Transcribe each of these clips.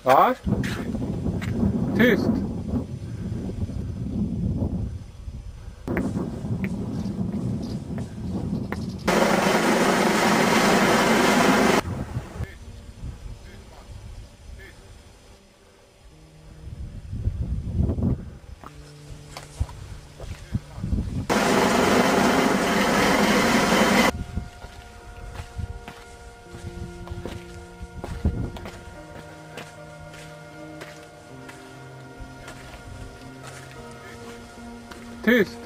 Ja. Tyst. Tyst.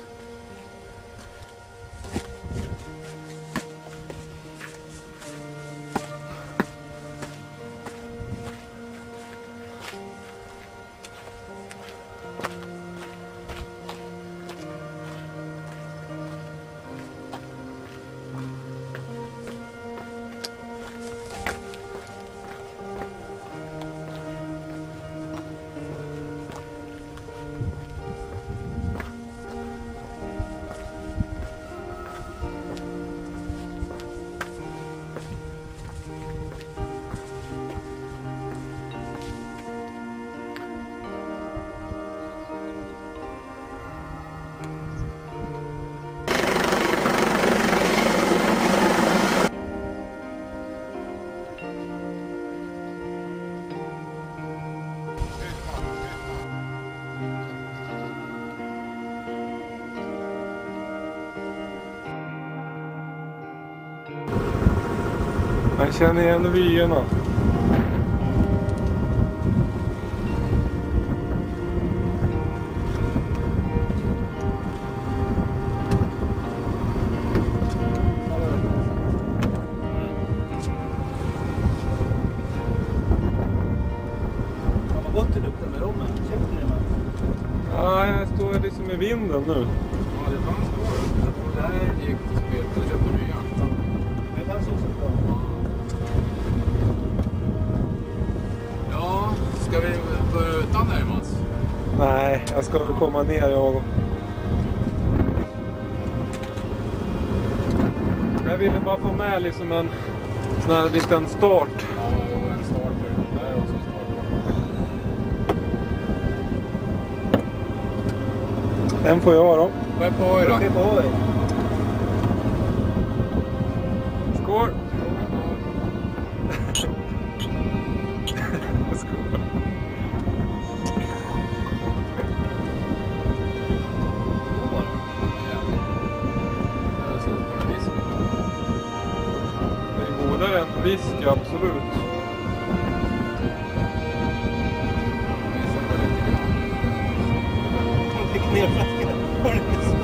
Jag känner igen vyerna. Vad gott det luktar med rommen. Känner ni det? Ja, jag står liksom i vinden nu. Ja, det fanns då. Det här gick till spel. Jag köpte nya. Det fanns också bra. Ja, ska vi börja utan där, Mats? Nej, jag ska väl komma ner jag. Jag ville bara få med liksom en sån här liten start. Ja, och en starter. Där är också en starter. Den får jag då. Vad är på hoj då? Det är på hoj. Skål! Skål! Det är godare än whisky, absolut. Han fick ner flaskan. Har du missat?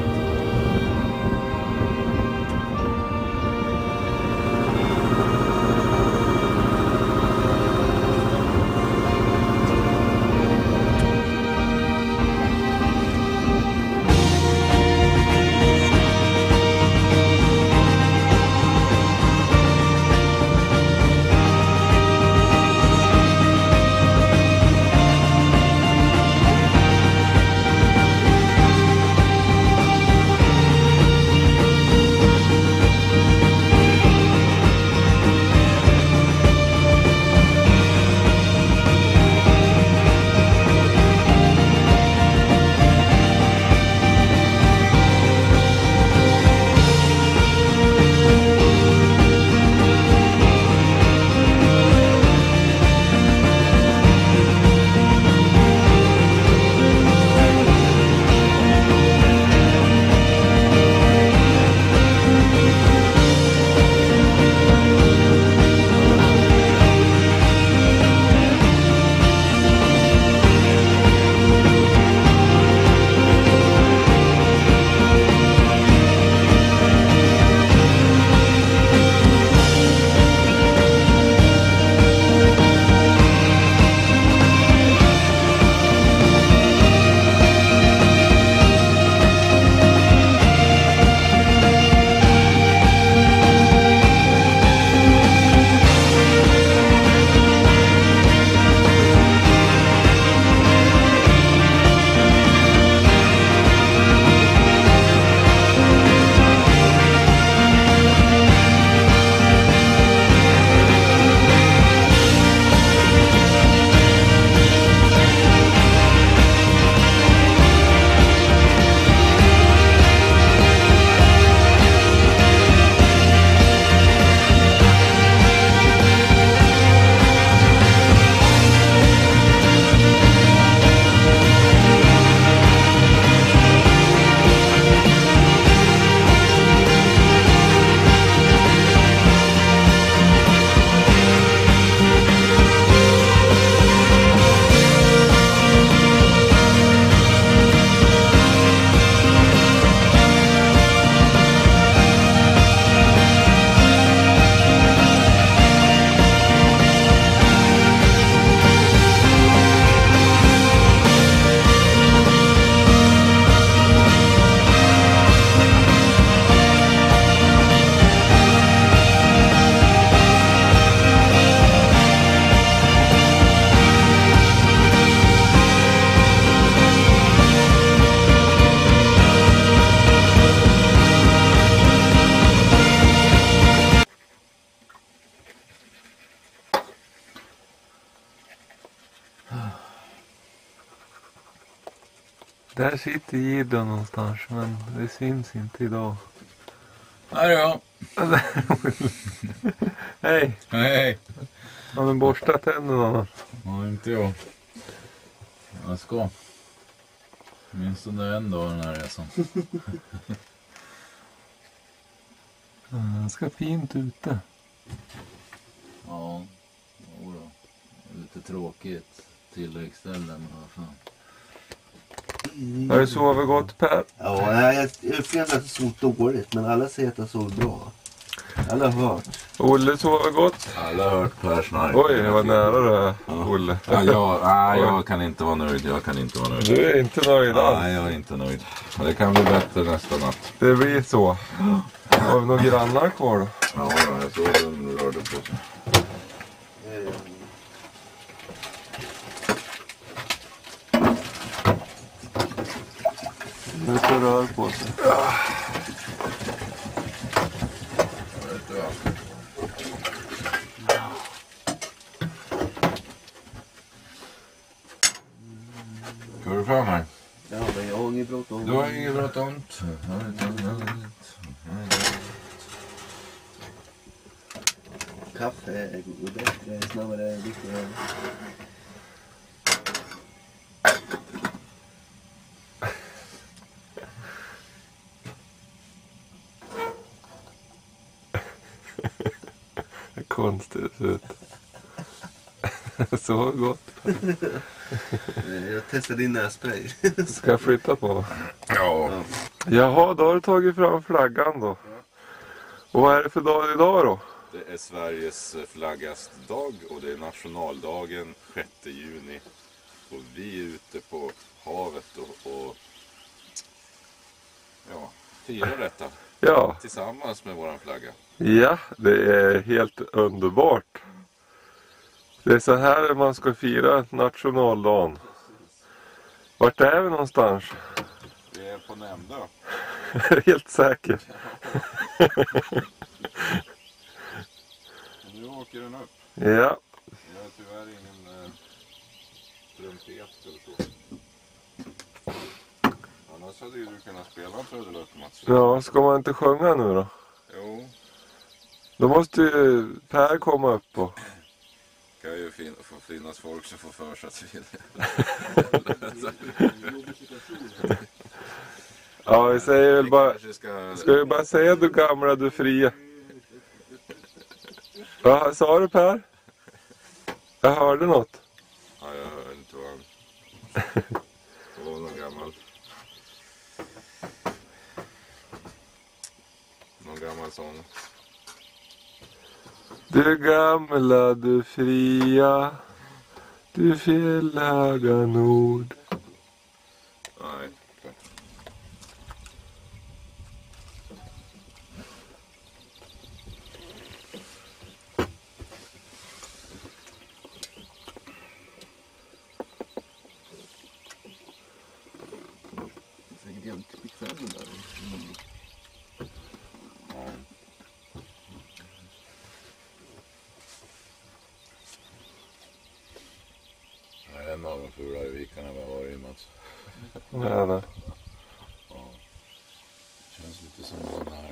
Där sitter Gideon någonstans, men det syns inte idag. Här är jag. Hej! Hej. Har du borstat tänderna? Ja, inte jag. Jag ska. Minst under en dag den här resan. Ganska fint ute. Ja, jodå. Lite tråkigt tilläggsställe, men vad fan. Har du sovit gott, Per? Ja, jag upplever att det såg dåligt, men alla säger att det såg bra. Alla har hört. Olle sover gott? Alla har hört Per snark. Oj, det var nära det, Olle. Ja, jag kan inte vara nöjd. Jag kan inte vara nöjd. Du är inte nöjd alls? Nej, jag är inte nöjd. Det kan bli bättre nästa natt. Det blir så. Har vi några grannar kvar då? Ja, jag såg den rörde på sig. Nu ska rör på sig. Ska du fram här? Ja, men jag har inget bråttom. Du har inget bråttom. Kaffe är bättre, snabbare, viktigare. Konstigt det ser ut. Så gott. Jag testade din nässpray. Ska jag flytta på? Ja. Jaha, då har du tagit fram flaggan då. Och vad är det för dag idag då? Det är Sveriges flaggas dag och det är nationaldagen 6 juni. Och vi är ute på havet och firar detta Ja. tillsammans med våran flagga. Ja, det är helt underbart. Det är så här man ska fira nationaldagen. Vart är vi någonstans? Vi är på Nämndö. Helt säker. Nu åker den upp. Ja. Jag har tyvärr ingen trumpet eller så. Annars hade ju du kunnat spela en trudelutt, Mats. Ja, ska man inte sjunga nu då? Jo, Då måste ju Per komma upp och... det kan ju få finnas folk som får för sig att vi Ja, vi säger väl bara... kanske ska... Ska vi bara säga du gamla, du fria? Vad sa du, Per? Jag hörde något. Ja, jag hör inte vad han... Det var någon gammal sång. Du gamla, du fria, du fjällhöga nord. Nej. Säkert jävligt bekväm där. Det är en av de fulare vikarna vi har varit i, Mats. Ja, det. Ja. Känns lite som den här.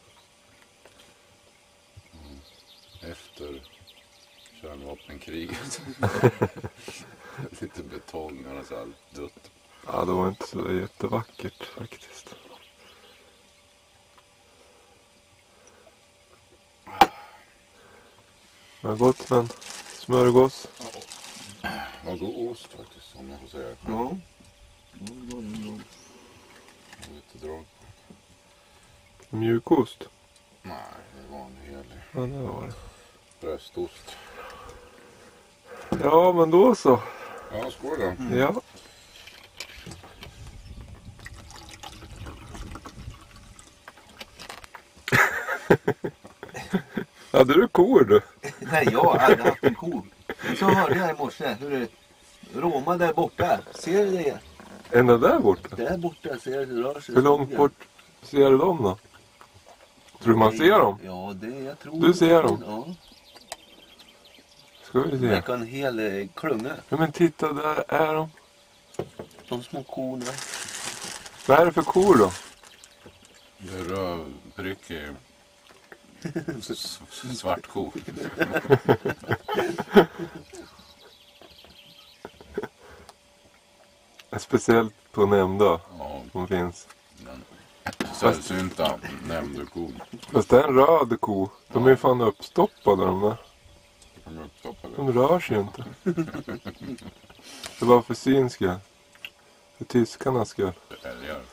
Efter kärnvapenkriget. Lite betong och så allt dött. Ja, det var inte så jättevackert faktiskt. Det har gått med en smörgås. Vad god ost faktiskt, om jag får säga. Ja. Lite drag. Mjukost. Nej, det är vanlig helig. Ja, det var det. Bröstost. Ja, men då så. Ja, skål då. Ja. Hade du kor du? Nej, jag har aldrig haft en ko. Men så hörde jag i morse hur det Roma där borta. Ser du det? Ända där borta? Där borta ser du det rör sig. Hur långt bort ser du dem då? Tror du man ser dem? Ja, det jag tror. Du ser dem? Ja. Ska vi Det se. verkar en hel klunga. Ja, men titta, där är de. De små korna. Vad är det för kor då? Det är rödprickig svart ko. Speciellt på nämnda Ja, som finns. sällsynta nämnde ko. Fast det är en röd ko. De är ju fan uppstoppade de där. De är uppstoppade. De rör sig ju inte. Det var för syns skull. För tyskarnas skull. Älgar.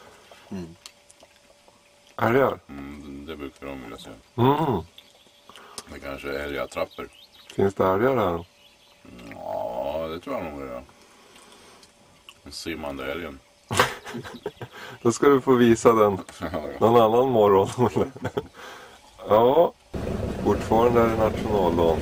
Älgar? Det brukar de vilja säga. Mm. Det kanske är älgattrappor. Finns det älgar här? Ja, det tror jag nog det är. Den simmande älgen. Då ska du få visa den någon annan morgon. Ja, fortfarande är det nationaldagen.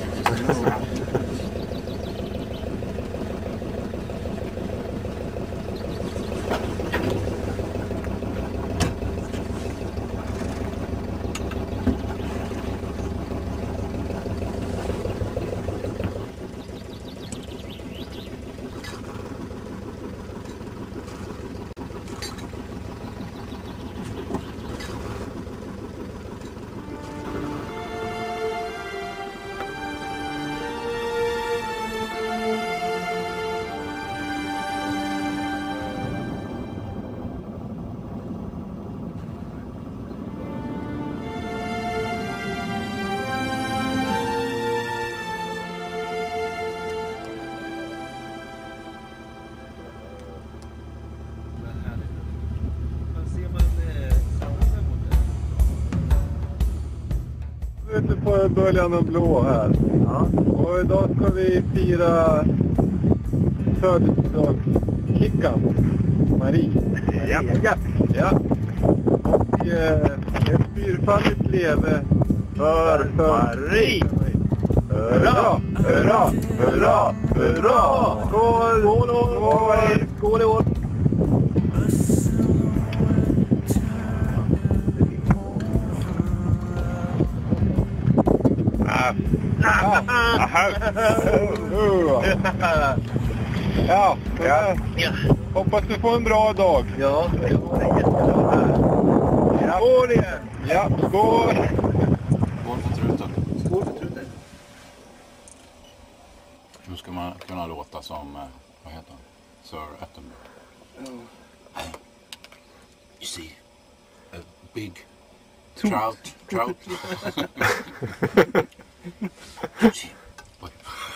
Ute på böljan och blå här. Ja. Och idag ska vi fira födelsedagskickan. Marie. Ja. Ja. Och ett fyrfaldigt leve för Marie. Hurra, hurra, hurra, hurra! Skål! Skål! Skål! Skål! Ja, hoppas du får en bra dag. Ja, det var jättebra. Skål igen! Ja, skål! Skål för truten. Skål för truten. Nu ska man kunna låta som, vad heter han? Sir Attenborough. You see, a big trout. Oj.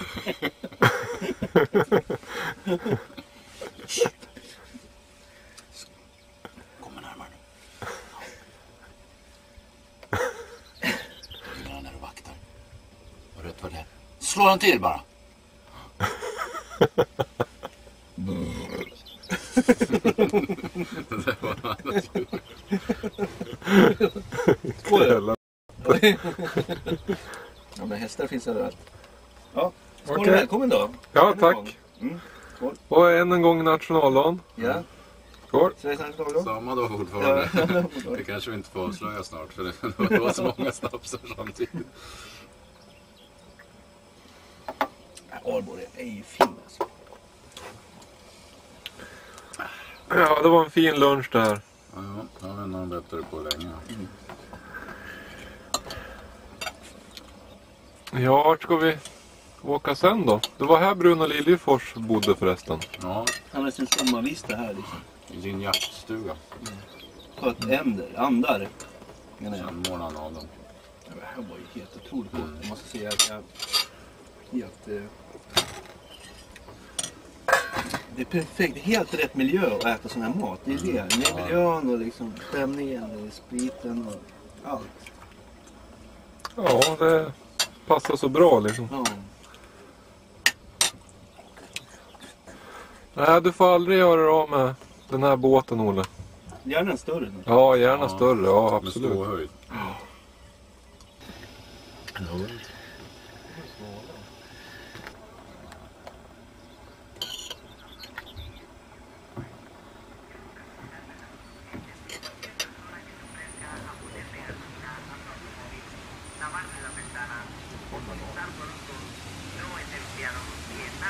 Kommer närmare nu. Innan när du vaktar. Och rätt vad det är. Slå den till bara. Det var annat. Skål. Ja, men hästar finns överallt. Ja, skål Okej. välkommen då. Ja, Än en tack. gång. Skål. Och än en gång nationaldagen. Ja, Skål! Sveriges nationaldag. Samma dag fortfarande. Ja. Det kanske vi inte får avslöja snart för det var så många snapsar samtidigt. Arborg är ju fin alltså. Ja, det var en fin lunch där. Ja, jag vet inte om de bättre på länge. Ja, vart ska vi åka sen då? Det var här Bruno Liljefors bodde förresten. Ja, Han har sin sommarvista här liksom. i sin jaktstuga. Sköt andar. Menar jag. Sen månaden av dem. Ja, det här var ju helt otroligt gott. Jag måste säga att det är perfekt. Helt rätt miljö att äta sån här mat. Det är det. Med miljön och liksom stämningen, spriten och allt. Ja, det passar så bra liksom. Ja. Nej, du får aldrig göra det av med den här båten, Olle. Gärna en större. Nu. Ja, gärna större. Ja, Med absolut. ståhöjd.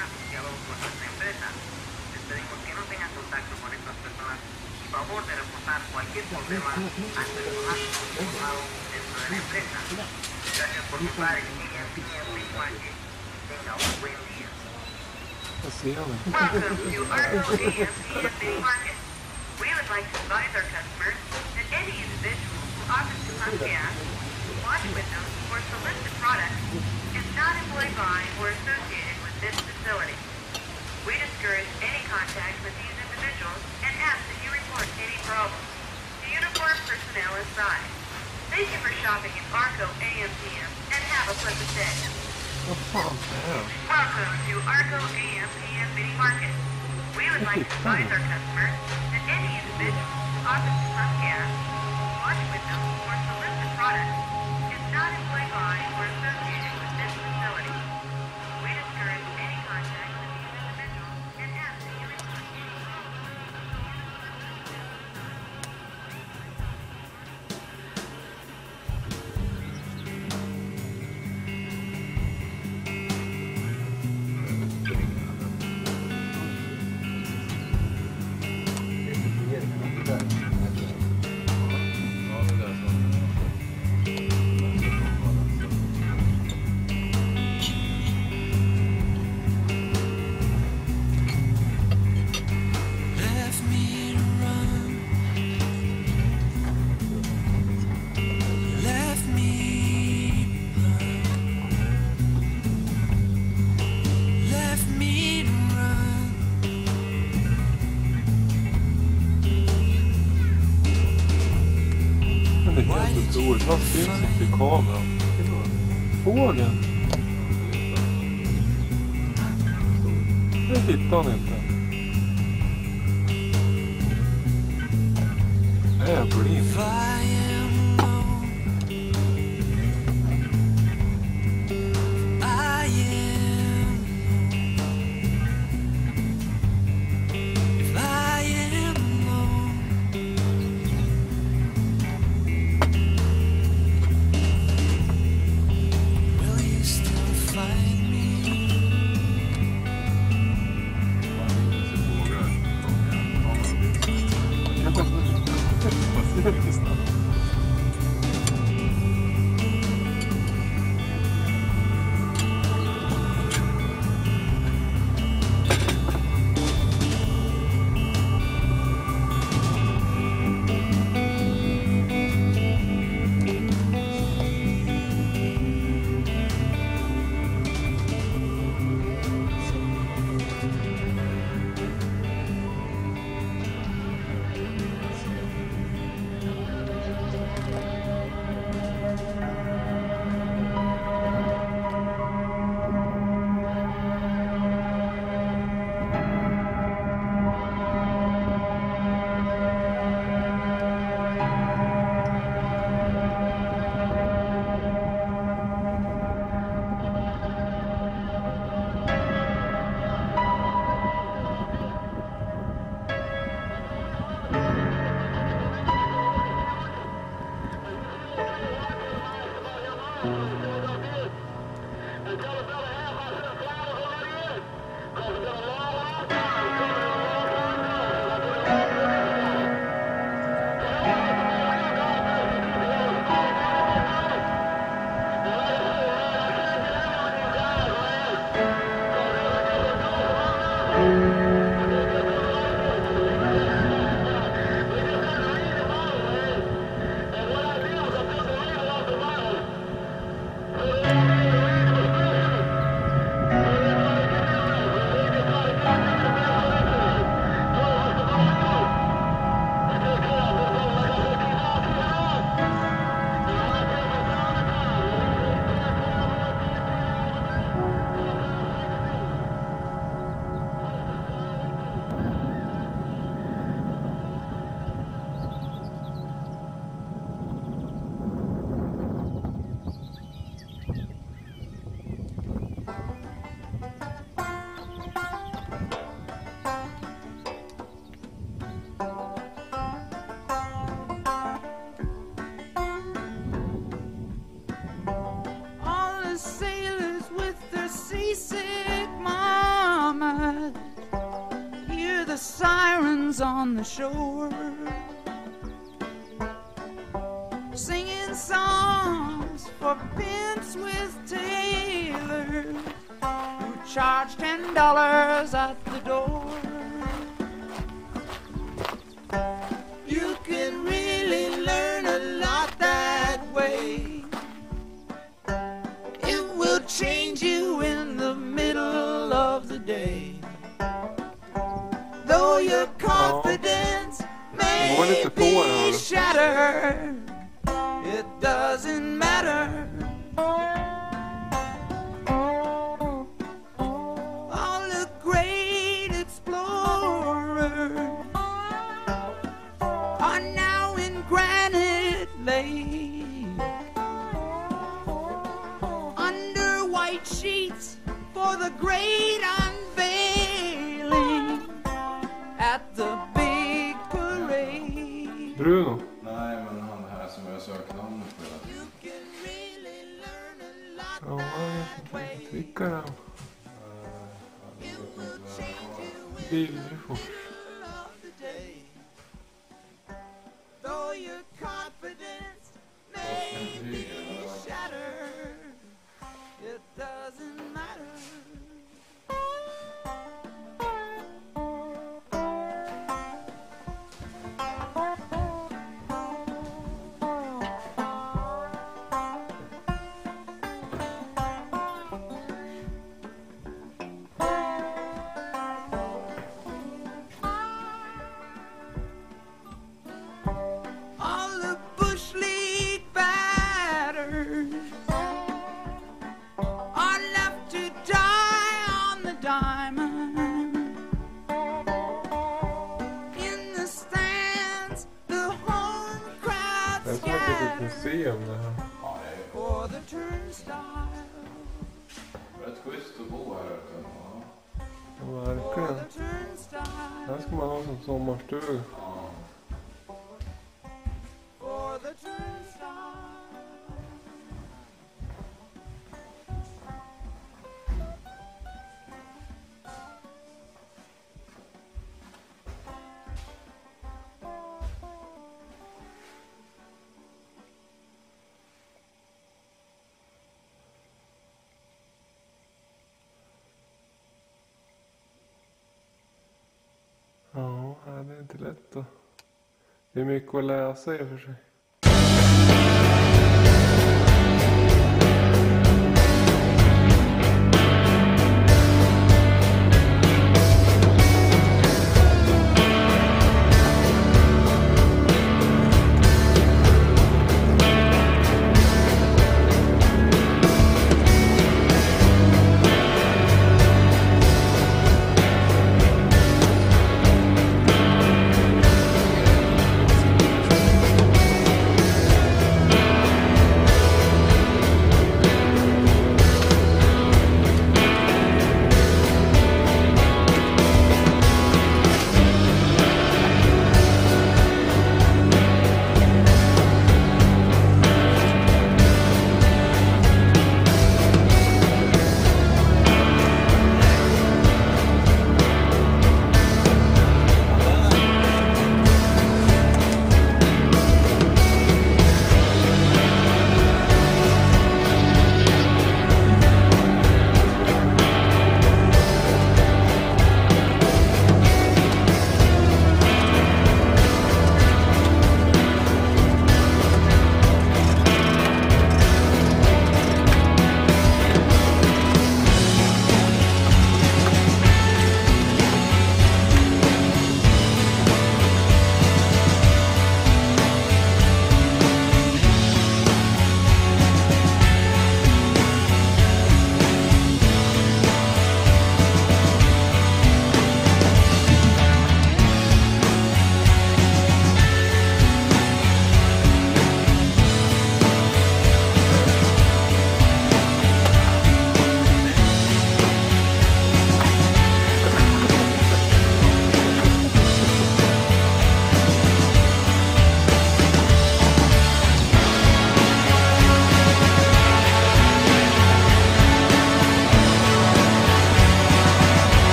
Por favor de reportar Jag ser det. Welcome to Arco AMPM Mini Market. We would like to advise our customers that any individual who offers to pump gas, wash windows, or solicit products is not employed by or associated with this facility. We discourage any contact with these individuals and ask that you report any problems to uniformed personnel aside. Thank you for shopping at Arco AMPM and have a pleasant day. Vad fan är det? Welcome to Arco AMPM Mini Market. We would like to advise our customers that any individual who offers to pump gas, wash windows, or solicit products is not employed by or associated with this facility. We discourage any contact with these individuals and ask that you report any Left me to run. Left me run. Left me to run. Men det är helt otroligt. Vad finns inte i kameran? Fågeln? Det hittar han inte. Jag är blind. If I am alone, I am alone. If I am alone, will you still find me? sirens on the shore. songs for Vince with Taylor, who charged $10 at the door. You can really learn a lot that way. It will change you in the middle of the day. Though your confidence may var lite på här. be shattered, it doesn't matter. All the great explorers are now in Granite Lake, under white sheets for the great unveiling at the big parade. Bruno. Nej, men han här som jag söker namnet på. You can really learn a lot Ja, jag vet inte riktigt vilka det är. It will change you in Viljefors. the middle of the day. Though your confidence may be shattered, it doesn't matter. All the bush league batters are left to die on the diamond. In the stands, the home crowd Det är som ett litet scatters museum det här. Ja, det är for the turnstile, rätt schysst att bo här ute. Ja. Ja, for verkligen. the turnstile, Här ska man ha som sommarstuga. for the turnstile. Ja, det är inte lätt då. Det är mycket att läsa i och för sig.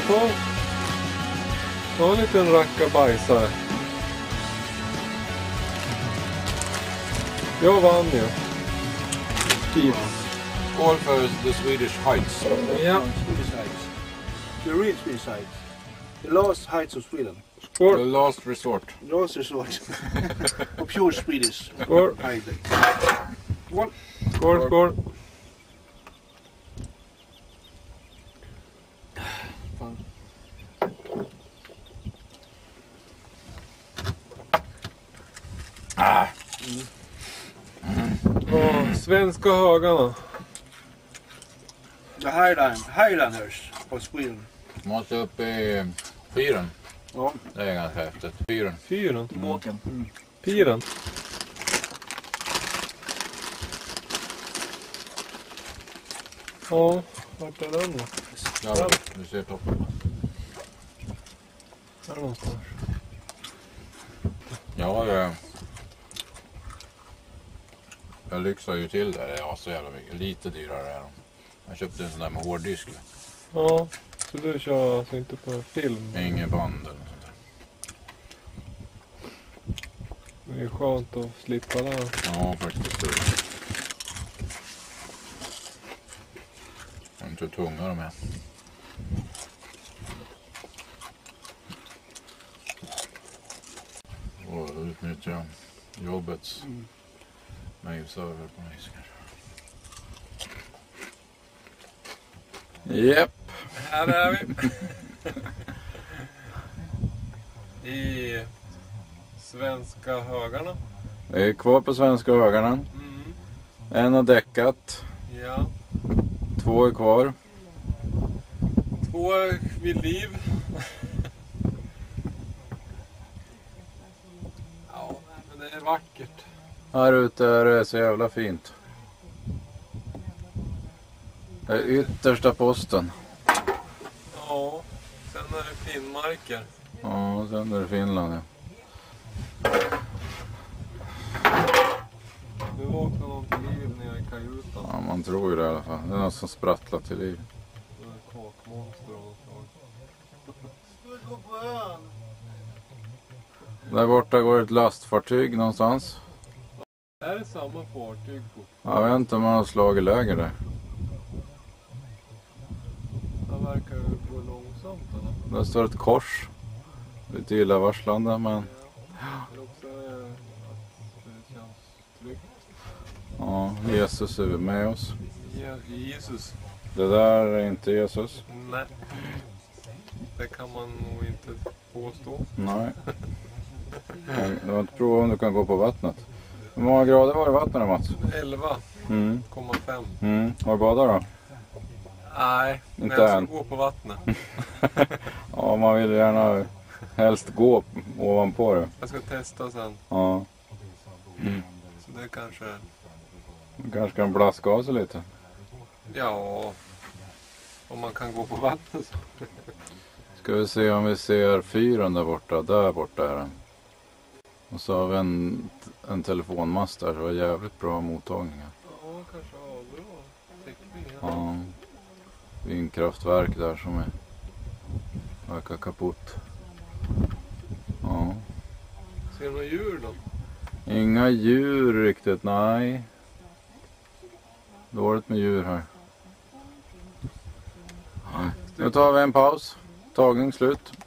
Ta en liten rackabajsare. Jag vann ju. Kids. All for the Swedish heights. Ja. Swedish heights. The real Swedish heights. The last heights of Sweden. The Skål. last resort. The last resort. Of pure Swedish Skål. heights. Skål, skål. Svenska högarna. The Highlanders of Sweden. Måste upp i fyren. Ja. Det är ganska häftigt. Fyren. Fyren. Båken. Piren. Ja, vart är den då? Ja, du ser toppen. Här någonstans. Ja, jag lyxar ju till det. Ja, så jävla mycket. Lite dyrare är de. Jag köpte en sån där med hårddisk. Ja, så du kör alltså inte på film? Ingen band eller något sånt där. Det är skönt att slippa det. Ja, faktiskt. Jag vet inte hur tunga de är. Och utnyttja jobbets mailserver på mig. Japp, här är vi. I Svenska högarna. Vi är kvar på Svenska högarna. Mm. En har däckat. Ja, 2 är kvar. 2 vid liv. Ja, men det är vackert. Här ute är det så jävla fint. Det är yttersta posten. Ja, sen är det Finnmarker. Ja, sen är det Finland. Ja. Nu vaknar någon till liv nere i kajutan. Ja, man tror ju det i alla fall. Det är någon som sprattlar till liv. Det är kakmonster och så. Där borta går ett lastfartyg någonstans. Är det samma fartyg på? Jag vet inte om man har slagit läger där. Det verkar ju gå långsamt eller? Där står ett kors. Lite illavarslande men Eller också är det att det känns tryggt. ja, Jesus är med oss. Jesus. Det där är inte Jesus. Nej. Det kan man nog inte påstå. Nej. Du har inte provat om du kan gå på vattnet. Hur många grader var det i vattnet då, Mats? 11,5. Har du badat då? Nej, men Inte jag ska än. gå på vattnet. Ja, man vill gärna helst gå ovanpå det. Jag ska testa sen. Ja, Så det kanske... du kanske kan blaska av sig lite. Ja... Om man kan gå på vattnet så... Ska vi se om vi ser fyren där borta. Där borta är den. Och så har vi en telefonmast där. Det var jävligt bra mottagningar. Ja, kanske har bra täckning. Ja. Vindkraftverk där som är verkar kaputt. Ja. Ser du några djur då? Inga djur riktigt, nej. Dåligt med djur här. Nu tar vi en paus. Tagning slut.